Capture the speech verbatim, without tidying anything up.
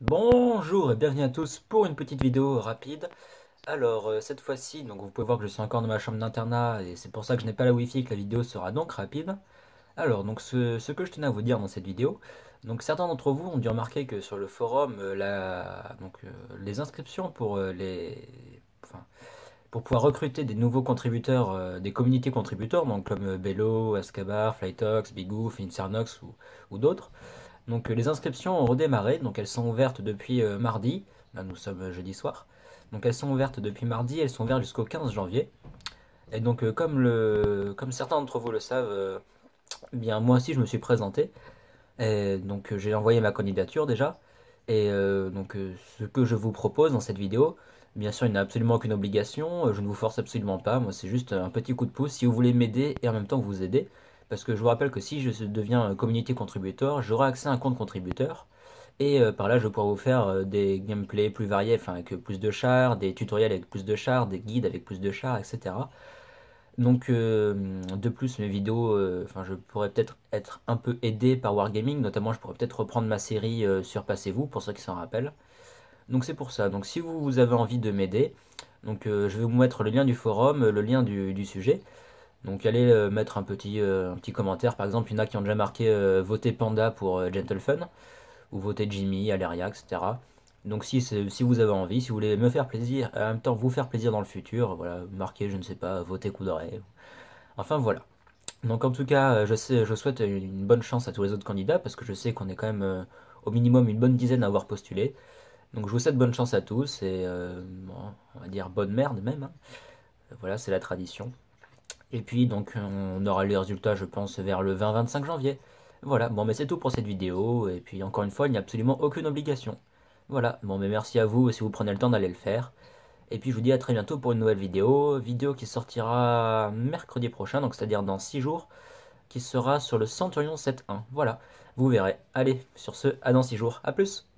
Bonjour et bienvenue à tous pour une petite vidéo rapide. Alors euh, cette fois-ci, donc vous pouvez voir que je suis encore dans ma chambre d'internat et c'est pour ça que je n'ai pas la wifi, que la vidéo sera donc rapide. Alors donc ce, ce que je tenais à vous dire dans cette vidéo, donc certains d'entre vous ont dû remarquer que sur le forum, euh, la, donc, euh, les inscriptions pour euh, les, enfin, pour pouvoir recruter des nouveaux contributeurs, euh, des communautés contributeurs, donc comme euh, Bello, Ascabar, Flytox, Bigoo, Fincernox ou, ou d'autres. Donc euh, les inscriptions ont redémarré, donc elles sont ouvertes depuis euh, mardi. Là nous sommes euh, jeudi soir. Donc elles sont ouvertes depuis mardi, elles sont ouvertes jusqu'au quinze janvier. Et donc euh, comme, le, comme certains d'entre vous le savent, euh, eh bien moi aussi je me suis présenté. Et donc euh, j'ai envoyé ma candidature déjà. Et euh, donc euh, ce que je vous propose dans cette vidéo, bien sûr il n'y a absolument aucune obligation, euh, je ne vous force absolument pas, moi c'est juste un petit coup de pouce si vous voulez m'aider et en même temps vous aider. Parce que je vous rappelle que si je deviens community contributeur, j'aurai accès à un compte contributeur. Et euh, par là, je pourrai vous faire euh, des gameplays plus variés, enfin avec plus de chars, des tutoriels avec plus de chars, des guides avec plus de chars, et cetera. Donc, euh, de plus, mes vidéos, euh, enfin, je pourrais peut-être être un peu aidé par Wargaming, notamment, je pourrais peut-être reprendre ma série euh, sur Passez-vous, pour ceux qui s'en rappellent. Donc, c'est pour ça. Donc, si vous, vous avez envie de m'aider, donc, euh, je vais vous mettre le lien du forum, le lien du, du sujet. Donc, allez euh, mettre un petit, euh, un petit commentaire. Par exemple, il y en a qui ont déjà marqué euh, voter Panda pour euh, Gentle Fun ou voter Jimmy, Aleria, et cetera. Donc si, si vous avez envie, si vous voulez me faire plaisir, et en même temps vous faire plaisir dans le futur, voilà, marquez, je ne sais pas, voter coup d'oreille. Enfin voilà. Donc en tout cas, je sais, je souhaite une bonne chance à tous les autres candidats parce que je sais qu'on est quand même euh, au minimum une bonne dizaine à avoir postulé. Donc je vous souhaite bonne chance à tous et euh, bon, on va dire bonne merde même, hein. Voilà, c'est la tradition. Et puis donc on aura les résultats, je pense, vers le vingt vingt-cinq janvier. Voilà, bon mais c'est tout pour cette vidéo, et puis encore une fois, il n'y a absolument aucune obligation. Voilà, bon mais merci à vous si vous prenez le temps d'aller le faire. Et puis je vous dis à très bientôt pour une nouvelle vidéo, vidéo qui sortira mercredi prochain, donc c'est-à-dire dans six jours, qui sera sur le Centurion sept un. Voilà, vous verrez. Allez, sur ce, à dans six jours, à plus!